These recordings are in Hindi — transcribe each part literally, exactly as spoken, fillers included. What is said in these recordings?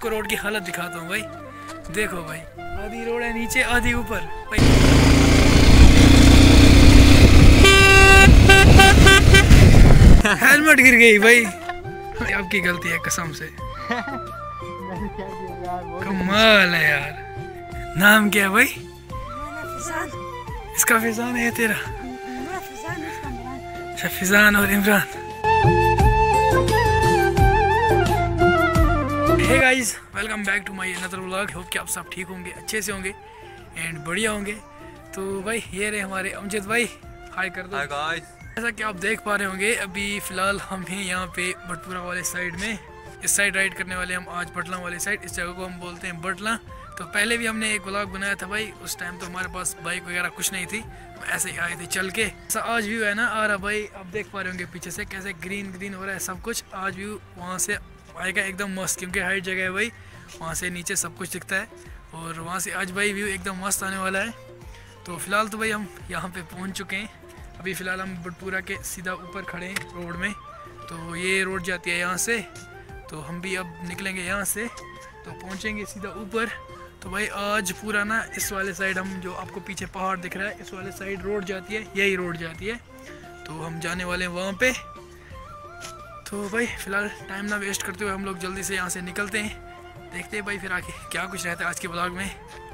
आपको रोड की हालत दिखाता हूँ भाई। देखो भाई, आधी रोड है नीचे, आधी ऊपर भाई। हेलमेट गिर गई भाई, आपकी गलती है कसम से। कमाल है यार। नाम क्या है भाई? इसका फिजान है तेरा? अच्छा, फिजान और Imran. Hey guys, welcome back to my another vlog. Hope कि आप सब ठीक होंगे, अच्छे से होंगे एंड बढ़िया होंगे। तो भाई ये रहे हमारे अमजद भाई, हाय कर दो। Hi guys. जैसा कि आप देख पा रहे होंगे, अभी फ़िलहाल हम हैं यहाँ पे बटपुरा वाले साइड में। इस साइड राइड करने वाले हम आज बटला वाले साइड। इस जगह को हम बोलते हैं बटला। तो पहले भी हमने एक व्लॉग बनाया था भाई, उस टाइम तो हमारे पास बाइक वगैरह कुछ नहीं थी, ऐसे ही आए थे चल के। ऐसा आज व्यू है ना आ रहा भाई, आप देख पा रहे होंगे पीछे से कैसे ग्रीन ग्रीन हो रहा है सब कुछ। आज व्यू वहाँ से आएगा एकदम मस्त, क्योंकि हाइट जगह है भाई, वहाँ से नीचे सब कुछ दिखता है और वहाँ से आज भाई व्यू एकदम मस्त आने वाला है। तो फिलहाल तो भाई हम यहाँ पे पहुँच चुके हैं। अभी फ़िलहाल हम बटपुरा के सीधा ऊपर खड़े हैं रोड में। तो ये रोड जाती है यहाँ से, तो हम भी अब निकलेंगे यहाँ से तो पहुँचेंगे सीधा ऊपर। तो भाई आज पूरा ना इस वाले साइड, हम जो आपको पीछे पहाड़ दिख रहा है, इस वाले साइड रोड जाती है, यही रोड जाती है। तो हम जाने वाले हैं वहाँ पे। तो भाई फ़िलहाल टाइम ना वेस्ट करते हुए हम लोग जल्दी से यहाँ से निकलते हैं। देखते हैं भाई फिर आगे क्या कुछ रहता है आज के ब्लॉग में।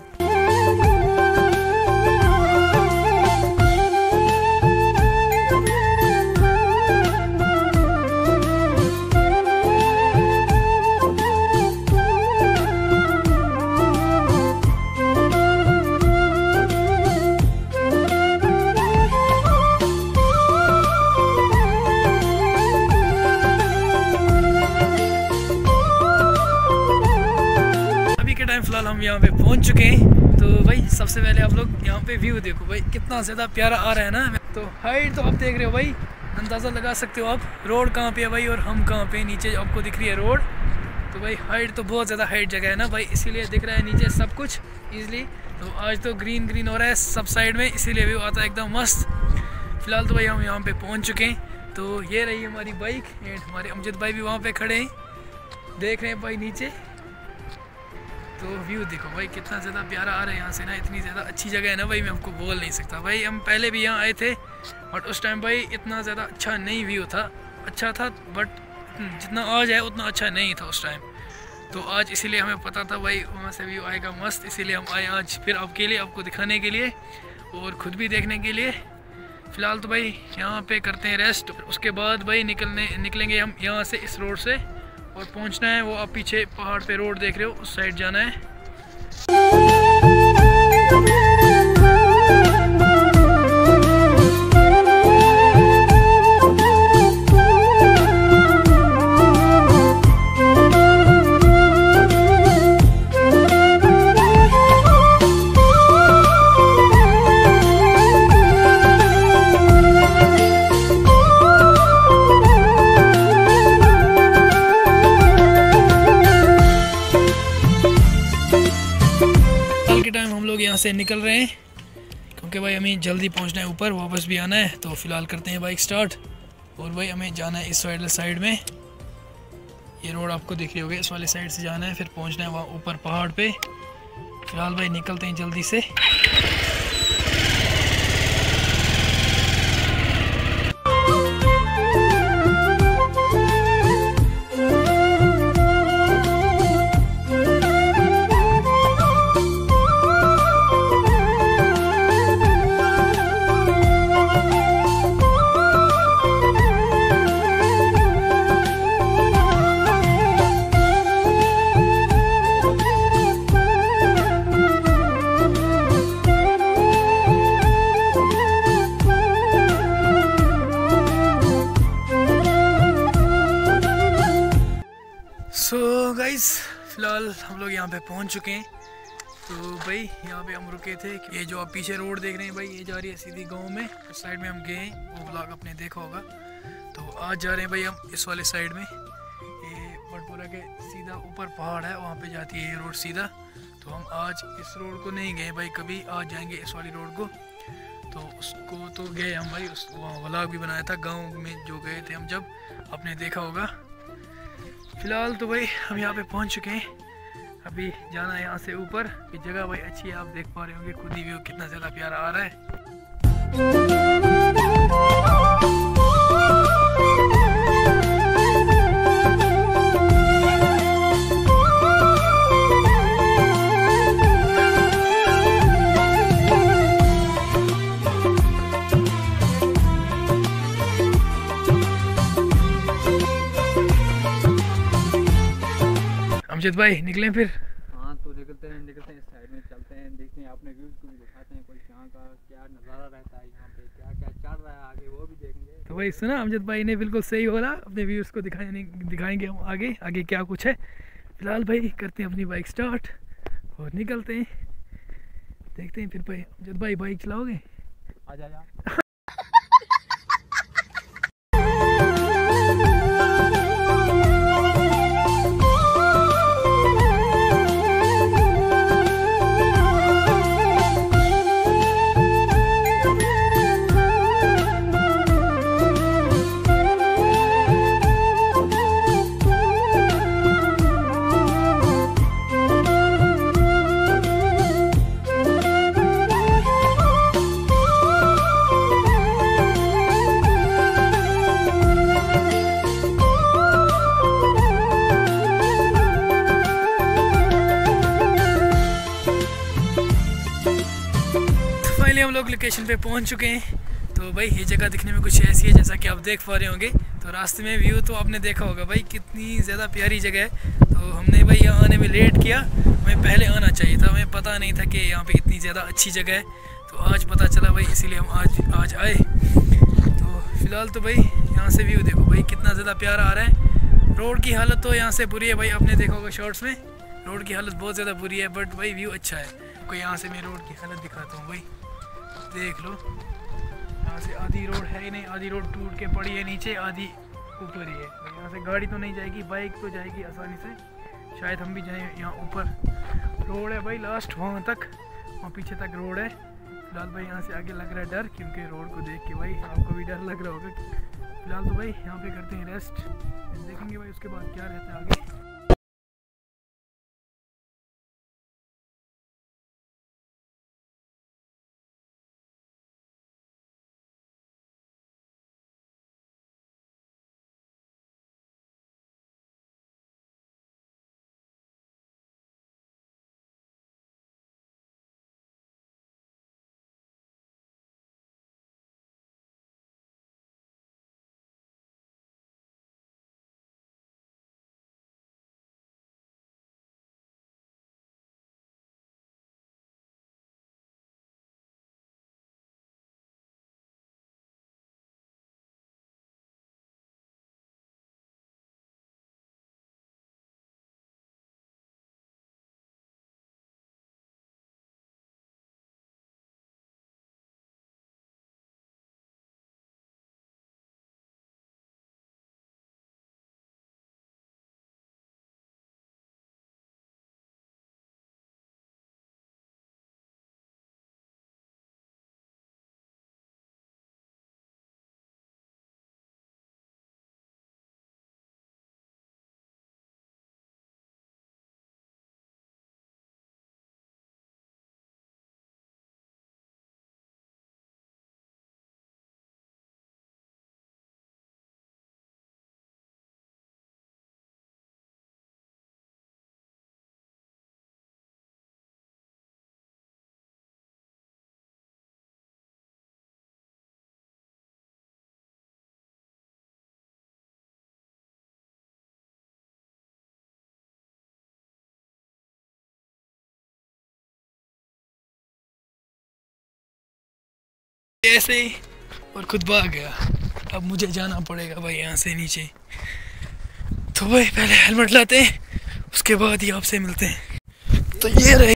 फिलहाल हम यहाँ पे पहुँच चुके हैं। तो भाई सबसे पहले आप लोग यहाँ पे व्यू देखो भाई, कितना ज़्यादा प्यारा आ रहा है ना। तो हाइट तो आप देख रहे हो भाई, अंदाज़ा लगा सकते हो आप रोड कहाँ पे है भाई और हम कहाँ पे। नीचे आपको दिख रही है रोड। तो भाई हाइट तो बहुत ज़्यादा हाइट जगह है ना भाई, इसीलिए दिख रहा है नीचे सब कुछ ईजिली। तो आज तो ग्रीन ग्रीन हो रहा है सब साइड में, इसीलिए व्यू आता है एकदम मस्त। फिलहाल तो भाई हम यहाँ पर पहुँच चुके हैं। तो ये रही हमारी बाइक एंड हमारे अमजद भाई भी वहाँ पर खड़े हैं, देख रहे हैं भाई नीचे। तो व्यू देखो भाई कितना ज़्यादा प्यारा आ रहा है यहाँ से ना, इतनी ज़्यादा अच्छी जगह है ना भाई, मैं आपको बोल नहीं सकता भाई। हम पहले भी यहाँ आए थे बट उस टाइम भाई इतना ज़्यादा अच्छा नहीं व्यू था, अच्छा था बट जितना आज है उतना अच्छा नहीं था उस टाइम। तो आज इसीलिए हमें पता था भाई वहाँ से व्यू आएगा मस्त, इसीलिए हम आए आज फिर आपके लिए, आपको दिखाने के लिए और ख़ुद भी देखने के लिए। फ़िलहाल तो भाई यहाँ पर करते हैं रेस्ट, उसके बाद भाई निकलने निकलेंगे हम यहाँ से इस रोड से और पहुंचना है वो आप पीछे पहाड़ पे रोड देख रहे हो, उस साइड जाना है। यहाँ से निकल रहे हैं क्योंकि भाई हमें जल्दी पहुंचना है ऊपर, वापस भी आना है। तो फिलहाल करते हैं बाइक स्टार्ट और भाई हमें जाना है इस वाले साइड में। ये रोड आपको दिख रही होगी, इस वाले साइड से जाना है, फिर पहुंचना है वहाँ ऊपर पहाड़ पे। फिलहाल भाई निकलते हैं जल्दी से। सो so गाइस, फ़िलहाल हम लोग यहाँ पे पहुँच चुके हैं। तो भाई यहाँ पे हम रुके थे, ये जो आप पीछे रोड देख रहे हैं भाई, ये जा रही है सीधी गांव में। उस साइड में हम गए, वो ब्लॉग आपने देखा होगा। तो आज जा रहे हैं भाई हम इस वाले साइड में, ये बटपुरा के सीधा ऊपर पहाड़ है, वहाँ पे जाती है ये रोड सीधा। तो हम आज इस रोड को नहीं गए भाई कभी, आज जाएंगे इस वाली रोड को। तो उसको तो गए हम भाई, उस वहाँ व्लॉग भी बनाया था गाँव में जो गए थे हम, जब आपने देखा होगा। फ़िलहाल तो भाई हम यहाँ पे पहुँच चुके हैं अभी जाना है यहाँ से ऊपर। ये जगह भाई अच्छी है, आप देख पा रहे होंगे खुद ही व्यू कितना ज़्यादा प्यारा आ रहा है। अमजद भाई निकले फिर? हाँ तो निकलते हैं निकलते हैं इस साइड में चलते हैं, देखते हैं अपने व्यूज़ को भी दिखाते हैं, कोई यहाँ का क्या नज़ारा रहता है, यहाँ पे क्या क्या चल रहा है आगे वो भी देखेंगे। तो भाई सुना अमजद भाई ने बिल्कुल सही बोला, अपने व्यूज़ को दिखाने दिखाएंगे हम आगे आगे क्या कुछ है। फिलहाल भाई करते हैं अपनी बाइक स्टार्ट और निकलते हैं, देखते हैं फिर। भाई अमजद भाई बाइक चलाओगे? आ जा जा। हम लोग लोकेशन पे पहुंच चुके हैं। तो भाई ये जगह दिखने में कुछ ऐसी है जैसा कि आप देख पा रहे होंगे। तो रास्ते में व्यू तो आपने देखा होगा भाई कितनी ज़्यादा प्यारी जगह है। तो हमने भाई यहाँ आने में लेट किया, हमें पहले आना चाहिए था, हमें पता नहीं था कि यहाँ पे इतनी ज़्यादा अच्छी जगह है। तो आज पता चला भाई, इसीलिए हम आज आज आए। तो फिलहाल तो भाई यहाँ से व्यू देखो भाई कितना ज़्यादा प्यारा आ रहा है। रोड की हालत तो यहाँ से बुरी है भाई, आपने देखा होगा शॉर्ट्स में, रोड की हालत बहुत ज़्यादा बुरी है, बट भाई व्यू अच्छा है। कोई यहाँ से मैं रोड की हालत दिखाता हूँ भाई, देख लो। यहाँ से आधी रोड है ही नहीं, आधी रोड टूट के पड़ी है नीचे, आधी ऊपर ही है। यहाँ से गाड़ी तो नहीं जाएगी, बाइक तो जाएगी आसानी से, शायद हम भी जाएं। यहाँ ऊपर रोड है भाई लास्ट वहाँ तक, वहाँ पीछे तक रोड है। फिलहाल भाई यहाँ से आगे लग रहा है डर, क्योंकि रोड को देख के भाई आपको भी डर लग रहा होगा। फिलहाल तो भाई यहाँ पे करते हैं रेस्ट, देखेंगे भाई उसके बाद क्या रहता है आगे। ऐसे ही और खुद भाग गया। अब मुझे जाना पड़ेगा भाई यहाँ से नीचे। तो भाई पहले हेलमेट लाते हैं, उसके बाद ही आपसे मिलते हैं। तो ये रहे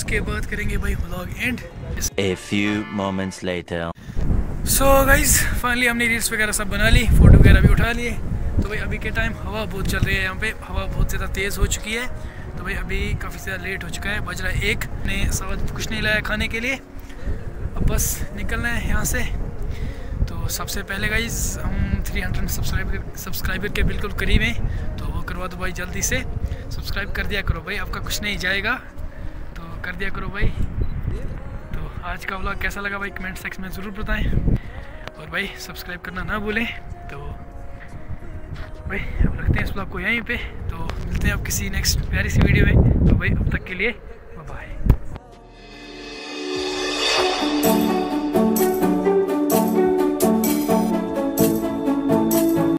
उसके बाद करेंगे भाई vlog end. A few moments later. So guys finally हमने रील्स वगैरह सब बना ली, फ़ोटो वगैरह भी उठा लिए। तो भाई अभी के टाइम हवा बहुत चल रही है, यहाँ पे हवा बहुत ज़्यादा तेज़ हो चुकी है। तो भाई अभी काफ़ी ज़्यादा लेट हो चुका है, बज रहा है एक, ने साथ कुछ नहीं लाया खाने के लिए, अब बस निकलना है यहाँ से। तो सबसे पहले गाइज हम थ्री हंड्रेड सब्सक्राइबर सब्सक्राइबर के बिल्कुल करीब हैं, तो वो करवा दो भाई जल्दी से, सब्सक्राइब कर दिया करो भाई, आपका कुछ नहीं जाएगा, तो कर दिया करो भाई। तो आज का व्लॉग कैसा लगा भाई कमेंट सेक्शन में ज़रूर बताएं, और भाई सब्सक्राइब करना ना भूलें। तो भाई अब रखते हैं इस व्लॉग को यहीं पे, तो मिलते हैं अब किसी नेक्स्ट प्यारी सी वीडियो में। तो भाई अब तक के लिए